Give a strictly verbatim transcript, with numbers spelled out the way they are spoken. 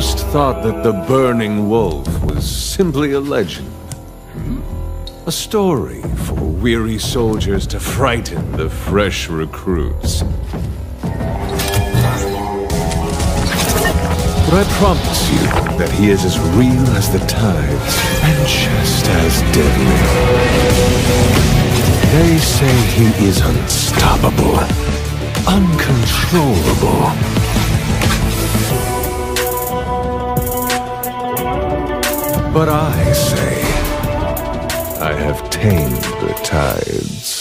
Most thought that the burning wolf was simply a legend. A story for weary soldiers to frighten the fresh recruits. But I promise you that he is as real as the tides, and just as deadly. They say he is unstoppable, uncontrollable. But I say, I have tamed the tides.